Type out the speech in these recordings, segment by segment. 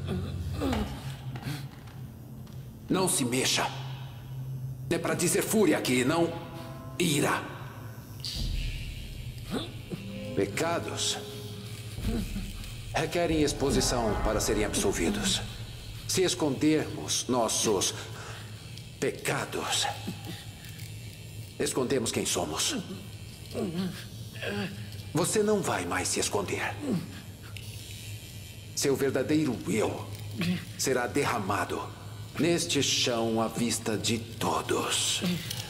Não se mexa. É para dizer fúria aqui, não ira. Pecados requerem exposição para serem absolvidos. Se escondermos nossos pecados, escondemos quem somos. Você não vai mais se esconder. Seu verdadeiro eu será derramado neste chão à vista de todos.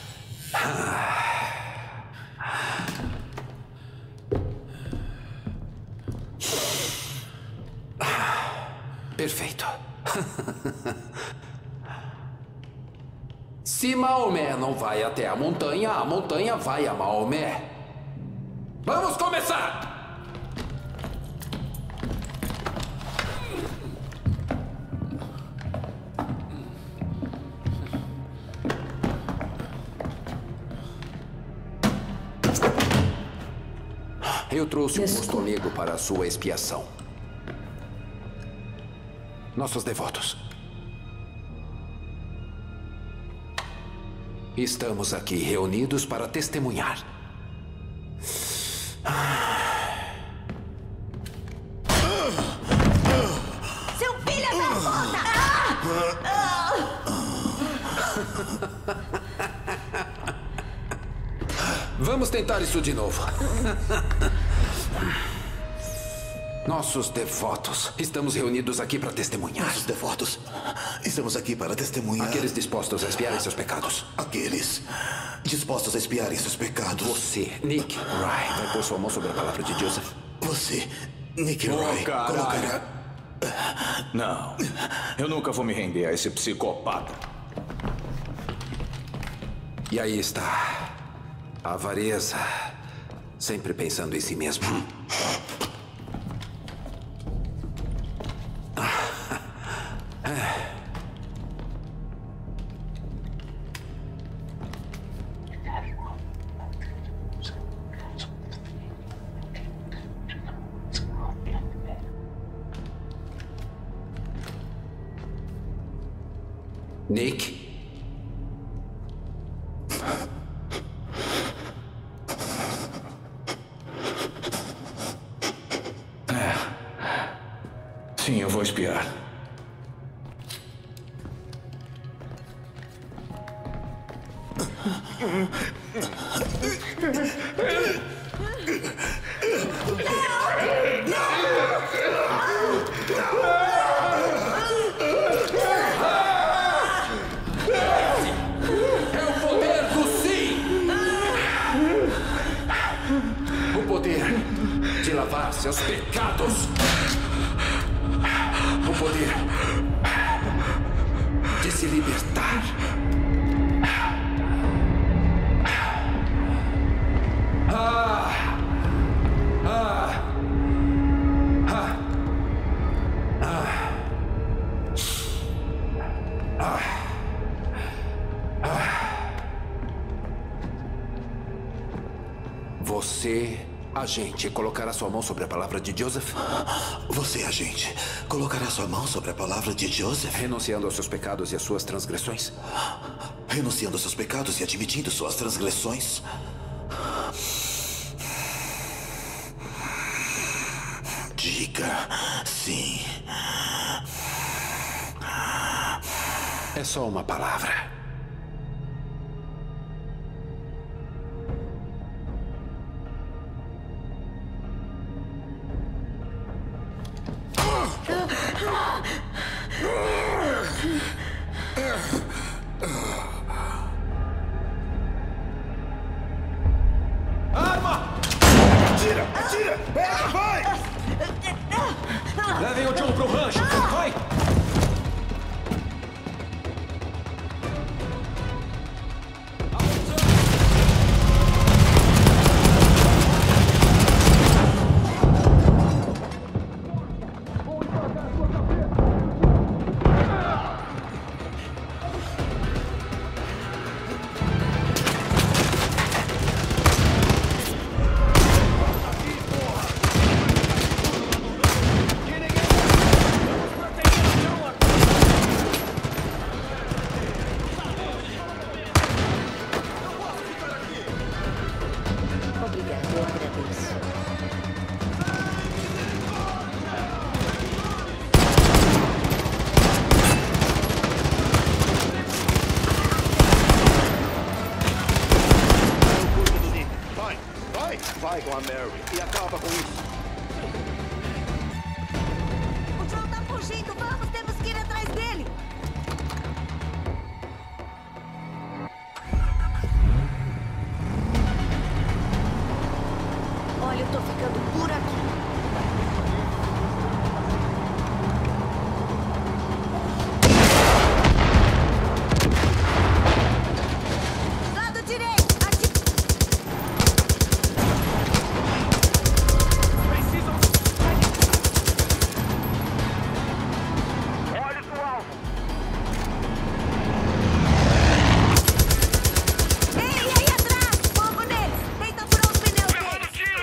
Perfeito. Se Maomé não vai até a montanha vai a Maomé. Vamos começar! Eu trouxe um mosto amigo para a sua expiação. Nossos devotos. Estamos aqui reunidos para testemunhar. Seu filho da puta! Vamos tentar isso de novo. Nossos devotos. Estamos reunidos aqui para testemunhar. Nossos devotos. Estamos aqui para testemunhar. Aqueles dispostos a expiarem seus pecados. Aqueles dispostos a expiarem seus pecados. Você, Nick Rye, vai pôr sua mão sobre a palavra de Joseph? Você, Nick Rye, colocará... Não. Eu nunca vou me render a esse psicopata. E aí está. A avareza. Sempre pensando em si mesmo. Nick? Sim, eu vou espiar. É o poder do sim! O poder de lavar seus pecados. O poder de se libertar. Você, agente, colocará sua mão sobre a palavra de Joseph? Você, agente, colocará sua mão sobre a palavra de Joseph? Renunciando aos seus pecados e às suas transgressões? Renunciando aos seus pecados e admitindo suas transgressões? Diga sim. É só uma palavra. Arma! Atira! Atira! Vai! Levem o John pro rancho! Vai! Vai com a Mary e acaba com isso. O John tá fugindo. Vamos, temos que ir atrás dele. Olha, eu tô ficando por aqui. Lado direito! Aqui! Olhe pro alvo! Ei, aí atrás! Fogo neles! Tenta furar os pneus Levando deles! tiro!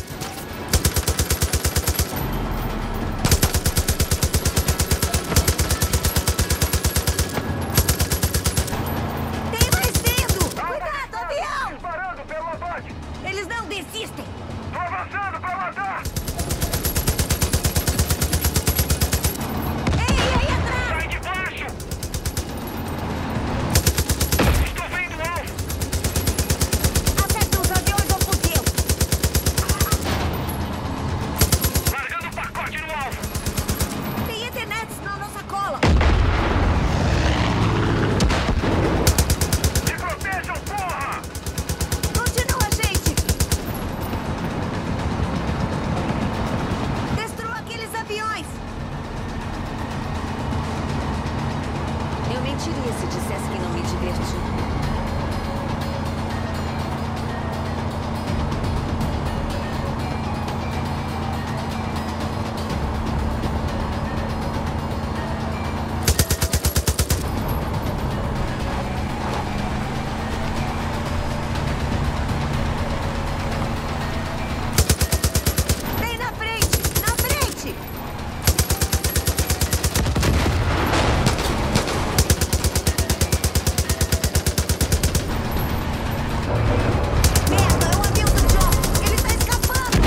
Tem mais vindo! Cuidado, avião! Disparando pelo abate! Eles não desistem! Tô avançando pra matar! Ei, aí atrás! Sai de baixo! Estou vendo o alvo! Acerta os aviões ou fuzil! Largando o pacote no alvo! Tem internet na nossa cola! Se protejam, porra! Continua, gente! Destrua aqueles aviões! Eu mentiria se dissesse que não me diverti. Vem na frente! Na frente! Merda, é o avião do John! Ele tá escapando!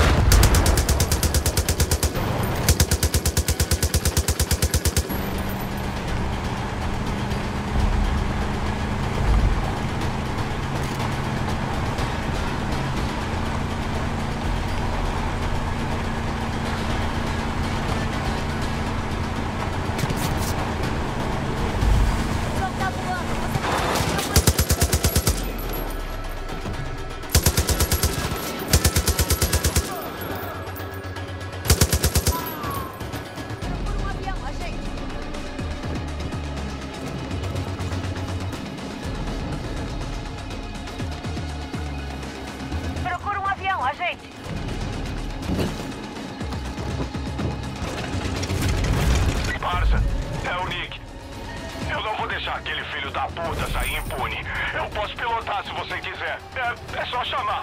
O John tá voando! Procura um avião, agente! Procura um avião, agente! Parça, é o Nick. Eu não vou deixar aquele filho da puta sair impune. Eu posso pilotar se você quiser. É só chamar.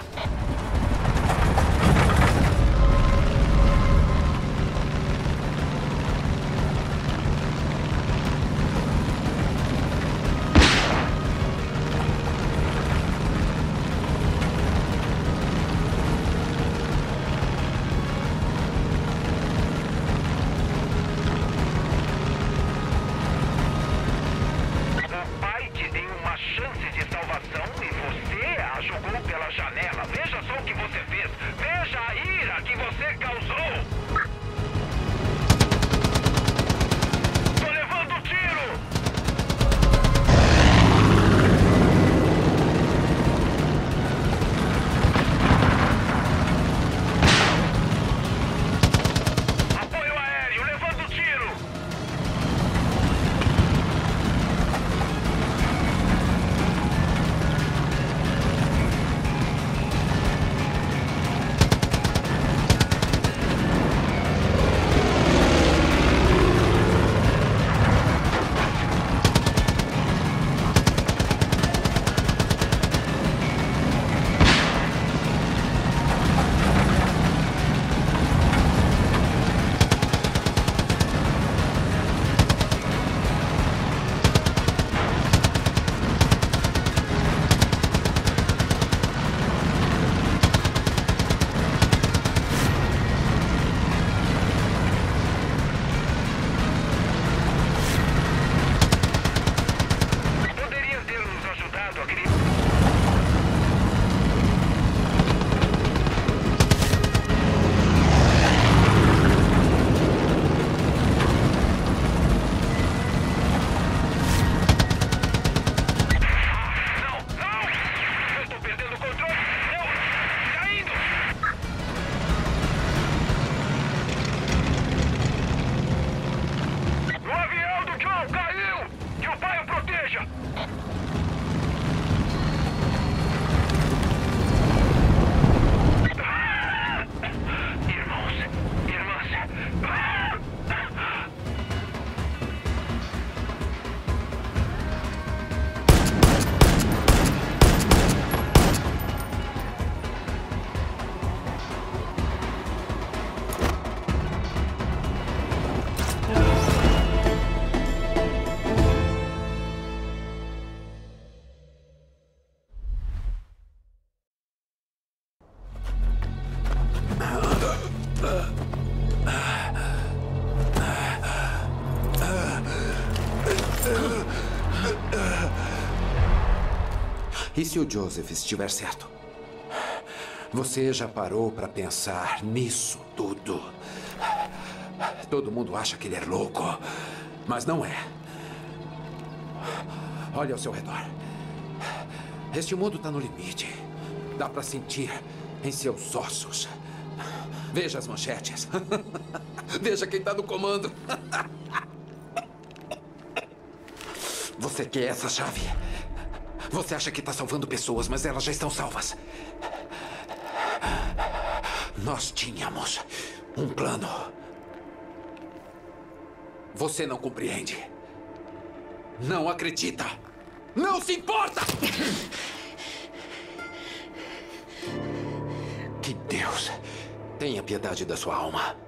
O pai te deu uma chance de salvação e você a jogou pela janela. Veja só o que você fez. Veja a ira que você causou. Tô levando tiro. Apoio aéreo, levando tiro. E se o Joseph estiver certo? Você já parou para pensar nisso tudo? Todo mundo acha que ele é louco, mas não é. Olha ao seu redor. Este mundo está no limite. Dá para sentir em seus ossos. Veja as manchetes. Veja quem está no comando. Você quer essa chave? Você acha que está salvando pessoas, mas elas já estão salvas. Nós tínhamos um plano. Você não compreende. Não acredita. Não se importa! Que Deus tenha piedade da sua alma.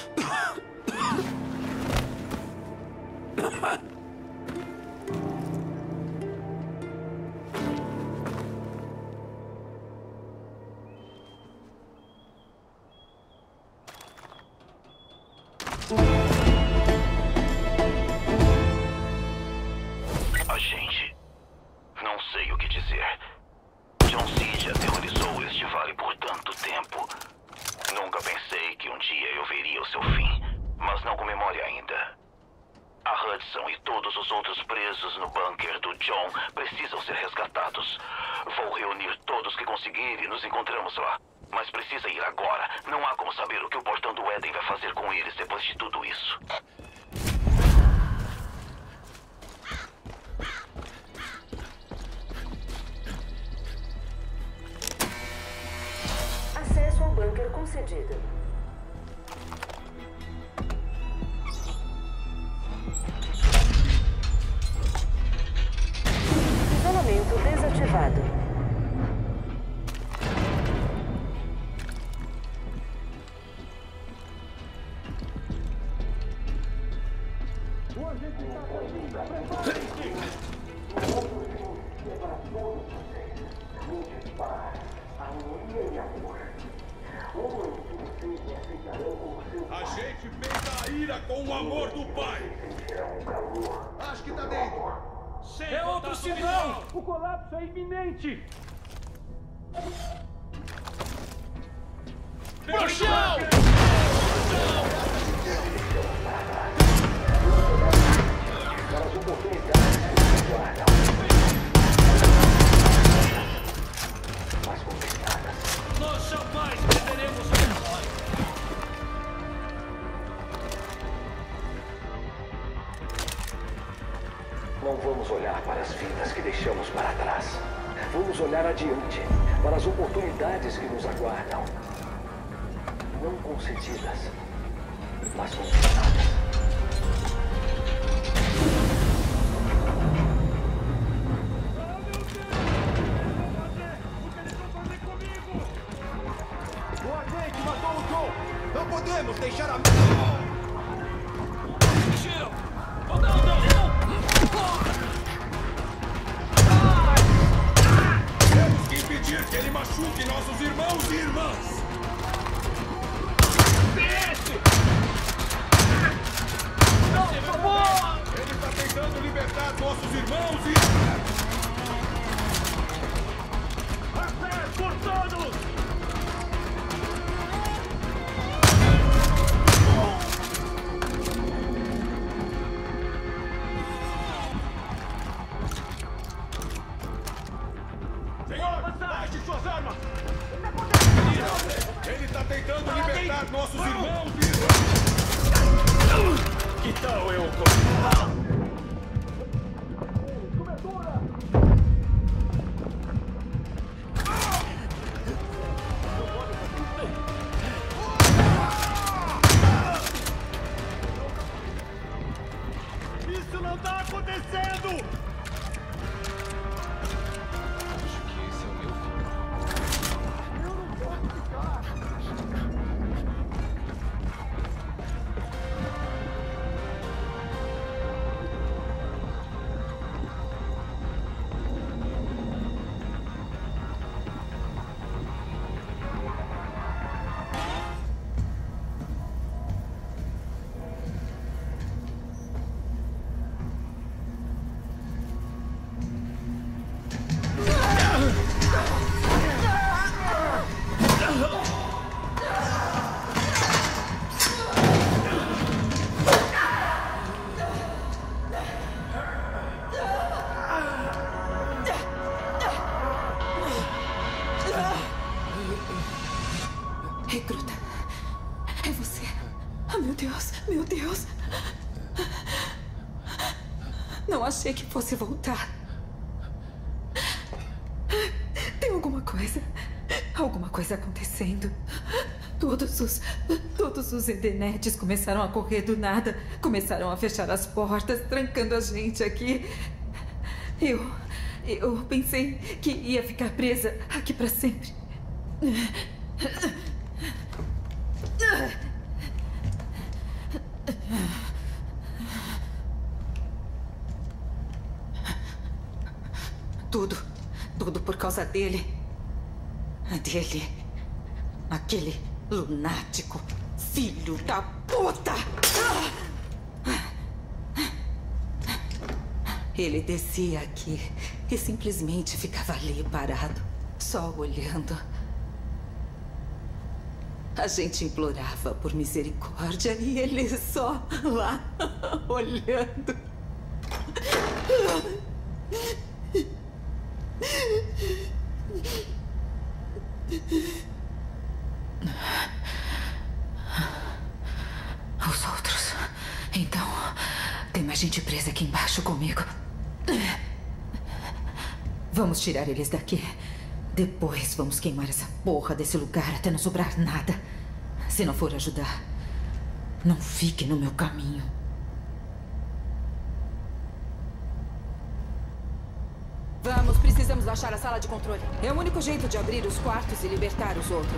Agente, não sei o que dizer. John Seed aterrorizou este vale por tanto tempo. Nunca pensei que um dia eu veria o seu fim, mas não comemore ainda. A Hudson e todos os outros presos no bunker do John precisam ser resgatados. Vou reunir todos que conseguir e nos encontramos lá. Mas precisa ir agora. Não há como saber o que o Portão do Éden vai fazer com eles depois de tudo isso. Acesso ao bunker concedido. Isolamento desativado. A gente fez a ira com o amor do pai. Acho que tá dentro. É outro sinal! O colapso é iminente! Pro chão! Nós jamais perderemos a memória! Não vamos olhar para as vidas que deixamos para trás. Vamos olhar adiante para as oportunidades que nos aguardam. Não concedidas, mas conquistadas. O agente matou o John. Não podemos deixar a... Tira! Oh, não! Temos que impedir que ele machuque nossos irmãos e irmãs. Desce! Não, por favor! Ele está tentando libertar nossos irmãos e irmãs. Acesso por todos! Senhor, baixe suas armas. Ele está tentando libertar nossos irmãos e irmãs. Que tal eu... Isso não está acontecendo. Recruta. É você. Ah, meu Deus, meu Deus. Não achei que fosse voltar. Tem alguma coisa acontecendo. Todos os Edenetes começaram a correr do nada. Começaram a fechar as portas, trancando a gente aqui. Eu pensei que ia ficar presa aqui para sempre. Tudo por causa dele. Aquele lunático. Filho da puta! Ele descia aqui e simplesmente ficava ali parado, só olhando. A gente implorava por misericórdia e ele só lá, olhando. Os outros. Então, tem mais gente presa aqui embaixo comigo. Vamos tirar eles daqui. Depois vamos queimar essa porra desse lugar até não sobrar nada. Se não for ajudar, não fique no meu caminho. Vamos, precisamos achar a sala de controle. É o único jeito de abrir os quartos e libertar os outros.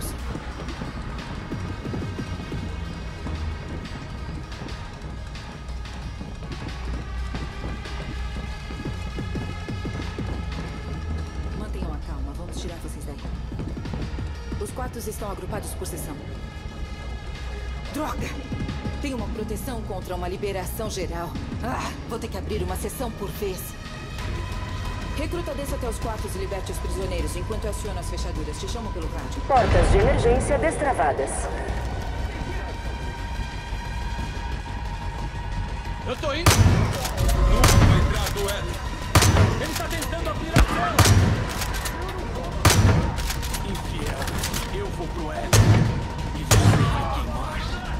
Mantenham a calma, vamos tirar vocês daí. Os quartos estão agrupados por seção. Droga! Tem uma proteção contra uma liberação geral. Vou ter que abrir uma seção por vez. Recruta, desça até os quartos e liberte os prisioneiros enquanto eu aciono as fechaduras. Te chamo pelo rádio. Portas de emergência destravadas. Eu tô indo! Nunca vai entrar do L. Ele tá tentando abrir a cela! Infiel, eu vou pro L. E você vai queimar.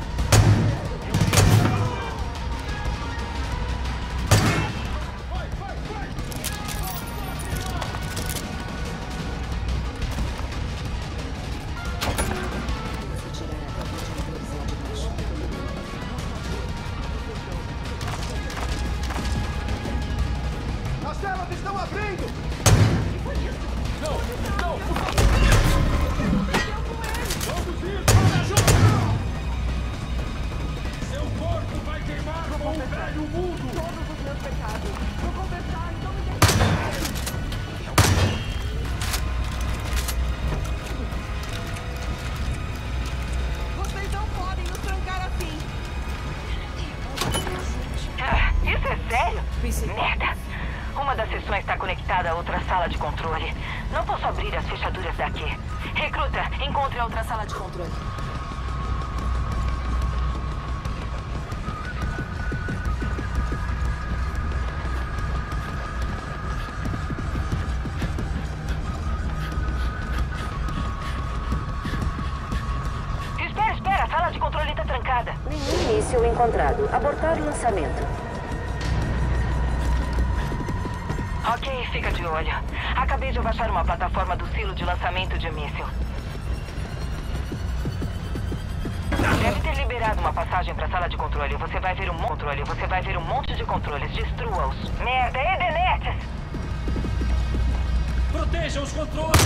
Merda! Uma das seções está conectada a outra sala de controle. Não posso abrir as fechaduras daqui. Recruta, encontre a outra sala de controle. Espera! A sala de controle está trancada. Nenhum míssil encontrado. Abortar o lançamento. Ok, fica de olho. Acabei de baixar uma plataforma do silo de lançamento de míssil. Deve ter liberado uma passagem para a sala de controle. Você vai ver um monte de controles. Destrua-os. Merda, Edenetes! Proteja os controles!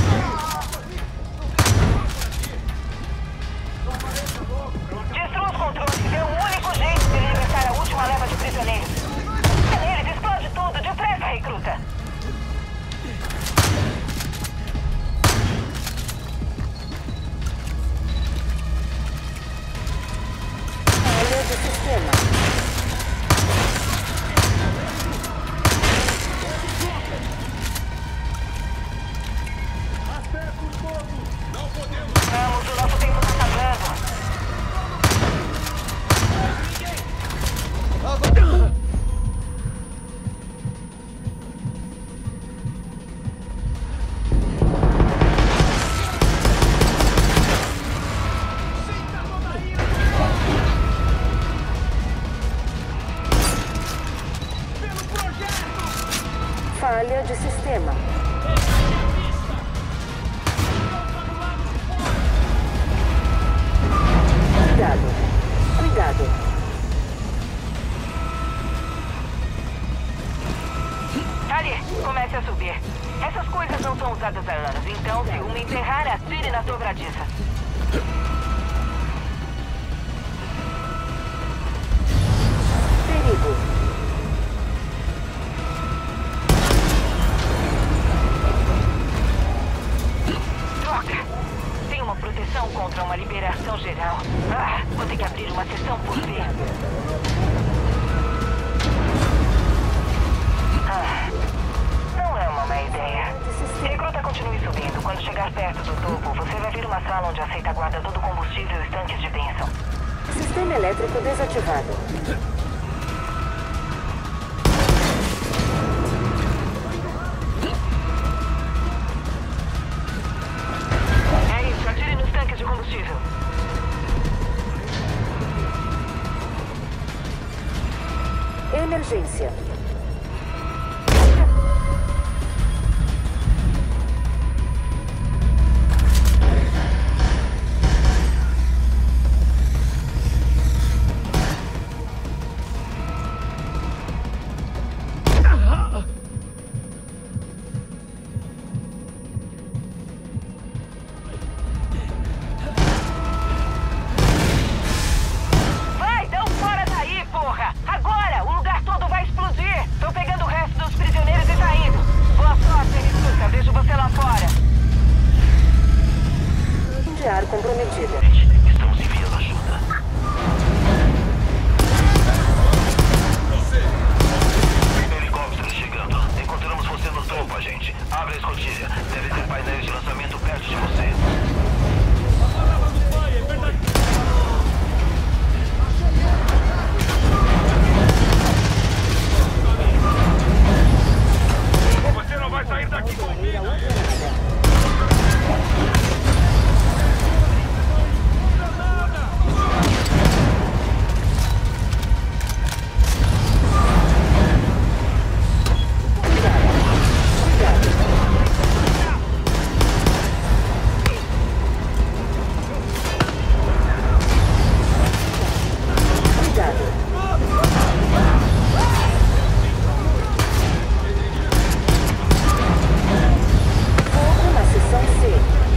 Destrua os controles. É o único jeito de libertar a última leva de prisioneiros. Eles, explode tudo. Depressa, recruta. Falha do sistema. Vamos, o nosso tempo está acabando. na dobradiça. Perigo. Droga! Tem uma proteção contra uma liberação geral. Ah, vou ter que abrir uma sessão por vez. Não é uma má ideia. Recruta, continue subindo. Quando chegar perto do topo, você vai ver uma sala onde aceita guarda todo o combustível e os tanques de bênção. Sistema elétrico desativado. É isso, atire nos tanques de combustível. Emergência. Vai, dá um fora daí, porra! Agora! O lugar todo vai explodir! Tô pegando o resto dos prisioneiros e saindo! Boa sorte, recruta! Vejo você lá fora! De ar comprometida. Estamos enviando ajuda. Helicóptero chegando. Encontramos você no topo, agente. Abre a escotilha. Deve ter painéis de lançamento perto de você. Você não vai sair daqui com vida! Fogo na seção C.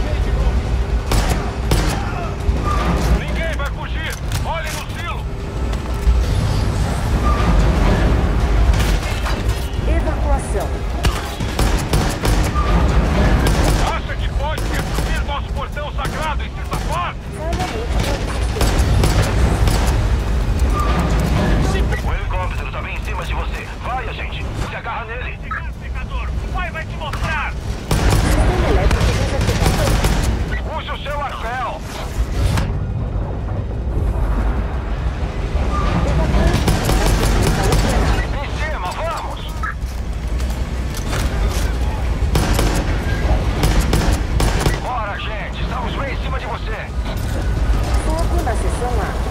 Ninguém vai fugir! Olhem no silo! Evacuação. Acha que pode destruir nosso portão sagrado e se safar? Falha múltipla de sistema. O helicóptero tá bem em cima de você. Vai, agente. Se agarra nele. Pecador, o pai vai te mostrar! Sistema elétrico desativado. Use o seu arpel! Em cima, vamos! Bora, gente! Estamos bem em cima de você! Fogo na seção A.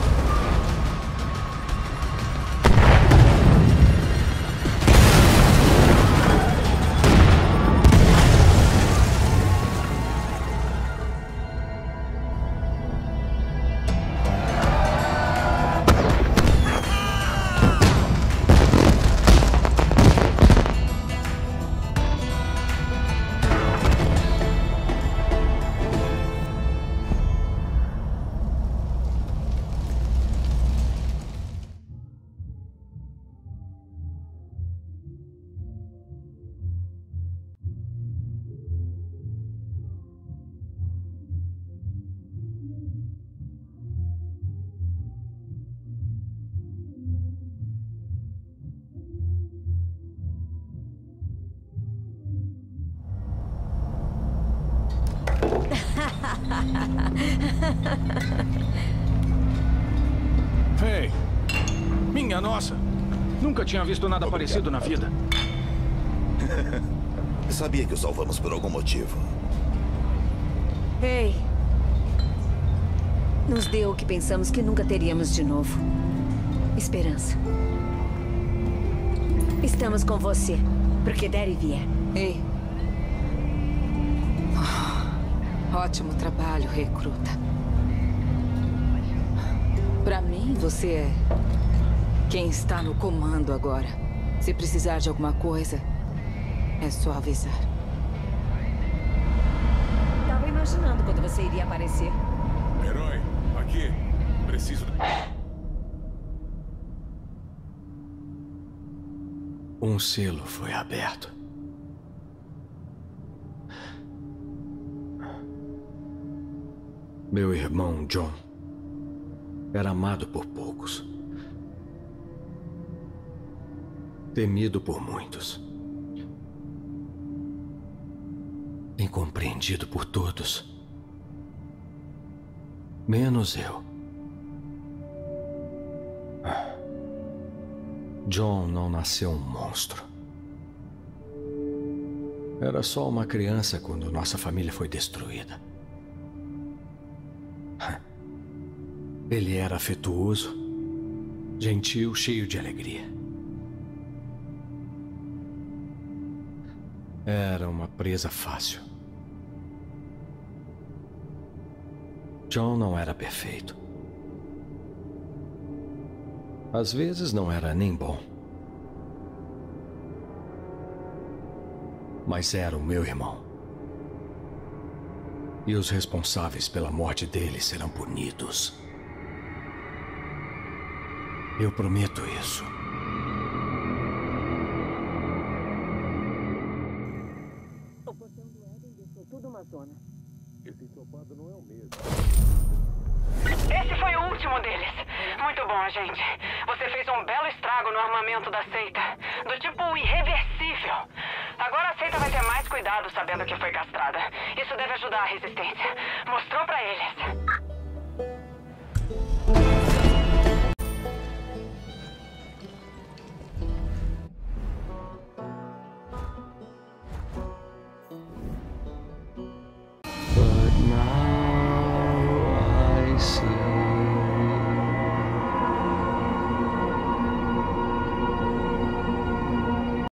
Ei, minha nossa! Nunca tinha visto nada parecido na vida. Sabia que o salvamos por algum motivo. Ei. Nos deu o que pensamos que nunca teríamos de novo. Esperança. Estamos com você, porque der e vier. Ei. Ótimo trabalho, recruta. Pra mim, você é quem está no comando agora. Se precisar de alguma coisa, é só avisar. Tava imaginando quando você iria aparecer. Herói, aqui. Preciso... Um selo foi aberto. Meu irmão John era amado por poucos, temido por muitos, incompreendido por todos, menos eu. John não nasceu um monstro. Era só uma criança quando nossa família foi destruída. Ele era afetuoso, gentil, cheio de alegria. Era uma presa fácil. John não era perfeito. Às vezes não era nem bom. Mas era o meu irmão. E os responsáveis pela morte dele serão punidos. Eu prometo isso. Tudo uma zona. Esse ensopado não é o mesmo. Esse foi o último deles. Muito bom, agente. Você fez um belo estrago no armamento da seita. Do tipo irreversível. Agora a seita vai ter mais cuidado sabendo que foi castrada. Isso deve ajudar a resistência. Mostrou pra eles.